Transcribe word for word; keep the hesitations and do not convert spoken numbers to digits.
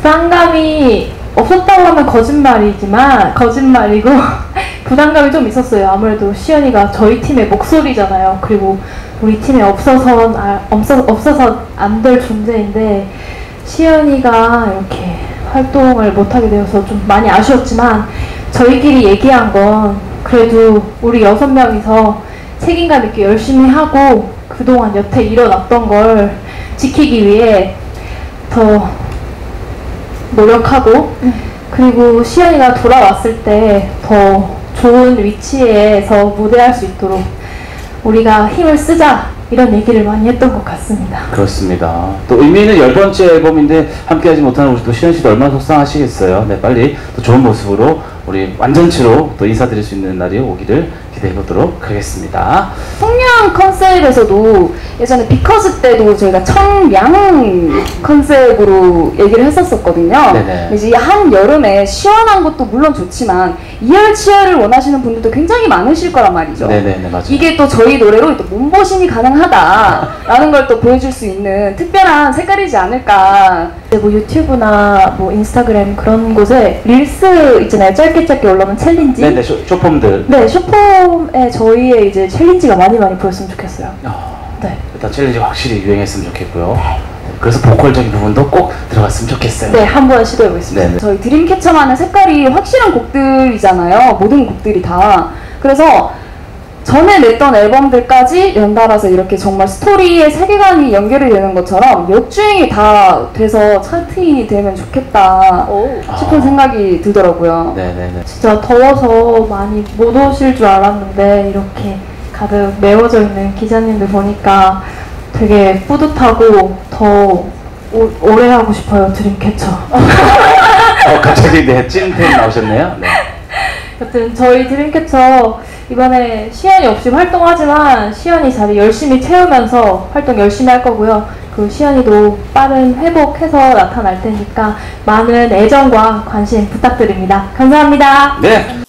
부담감이 없었다고 하면 거짓말이지만 거짓말이고 부담감이 좀 있었어요. 아무래도 시연이가 저희 팀의 목소리잖아요. 그리고 우리 팀에 없어서 아, 없어, 없어서 안 될 존재인데 시연이가 이렇게 활동을 못하게 되어서 좀 많이 아쉬웠지만 저희끼리 얘기한 건 그래도 우리 여섯 명이서 책임감 있게 열심히 하고 그동안 여태 일어났던 걸 지키기 위해 더 노력하고 그리고 시연이가 돌아왔을 때 더 좋은 위치에서 무대할 수 있도록 우리가 힘을 쓰자 이런 얘기를 많이 했던 것 같습니다. 그렇습니다. 또 의미 있는 열 번째 앨범인데 함께하지 못하는 우리 또 시연 씨도 얼마나 속상하시겠어요. 네, 빨리 또 좋은 모습으로 우리 완전체로 또 인사드릴 수 있는 날이 오기를 기대해 보도록 하겠습니다. 청량 컨셉에서도 예전에 비커즈 때도 저희가 청량 컨셉으로 얘기를 했었었거든요. 네네. 이제 한 여름에 시원한 것도 물론 좋지만 이열치열을 원하시는 분들도 굉장히 많으실 거란 말이죠. 네네네, 맞아요. 이게 또 저희 노래로 또 몸보신이 가능하다라는 걸 또 보여줄 수 있는 특별한 색깔이지 않을까. 뭐 유튜브나 뭐 인스타그램 그런 곳에 릴스 있잖아요. 짧게 짧게 올라오는 챌린지. 네네, 쇼, 쇼폼들. 네, 쇼폼에 저희의 이제 챌린지가 많이 많이 보였으면 좋겠어요. 어, 네. 일단 챌린지가 확실히 유행했으면 좋겠고요. 그래서 보컬적인 부분도 꼭 들어갔으면 좋겠어요. 네, 한번 시도해 보겠습니다. 네네. 저희 드림캐쳐만의 색깔이 확실한 곡들이잖아요. 모든 곡들이 다. 그래서 전에 냈던 앨범들까지 연달아서 이렇게 정말 스토리의 세계관이 연결이 되는 것처럼 역주행이 다 돼서 차트인이 되면 좋겠다 오. 싶은 아. 생각이 들더라고요. 네네네. 진짜 더워서 많이 못 오실 줄 알았는데 이렇게 가득 메워져 있는 기자님들 보니까 되게 뿌듯하고 더 오, 오래 하고 싶어요. 드림캐쳐. 어, 갑자기 네, 찐텐 나오셨네요. 네. 여튼 저희 드림캐쳐 이번에 시연이 없이 활동하지만 시연이 자리 열심히 채우면서 활동 열심히 할 거고요. 그 시연이도 빠른 회복해서 나타날 테니까 많은 애정과 관심 부탁드립니다. 감사합니다. 네.